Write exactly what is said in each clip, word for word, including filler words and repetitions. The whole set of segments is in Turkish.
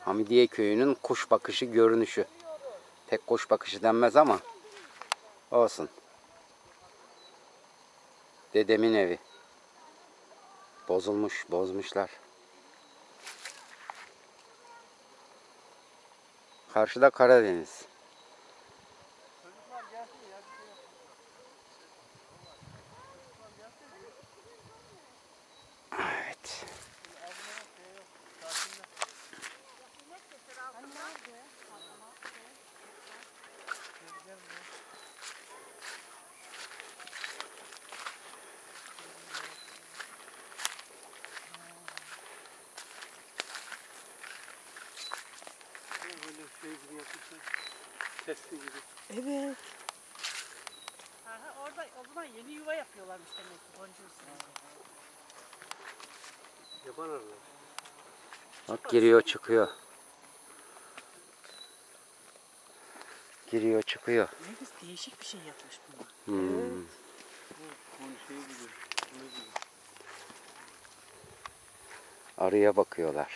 Hamidiye köyünün kuş bakışı görünüşü. Pek kuş bakışı denmez ama olsun. Dedemin evi. Bozulmuş, bozmuşlar. Karşıda Karadeniz. Evet. Testi gibi. Evet. Aha, orada o zaman yeni yuva yapıyorlarmış demek ki boncuğun üstüne. Yaban arılar. Bak giriyor çıkıyor. Giriyor çıkıyor. Ne güzel değişik bir şey yapmış bunlar. Hmm. Bunun şeyi gibi. Bunu gibi. Arıya bakıyorlar.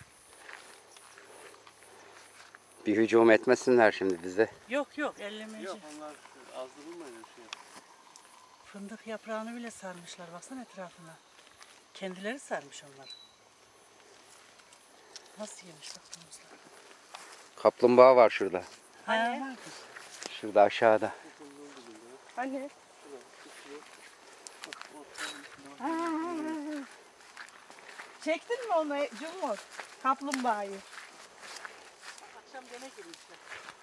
Bir hücum etmesinler şimdi bize. Yok yok ellemeyici. Yok onlar azdırılmayın şey. Fındık yaprağını bile sarmışlar. Baksana etrafına. Kendileri sarmış onları. Nasıl yemişler domuzlar? Kaplumbağa var şurada. Ha, Şurada aşağıda. Anne. Çektin mi onu Cumhur? Kaplumbağayı. akşam gene girmişler.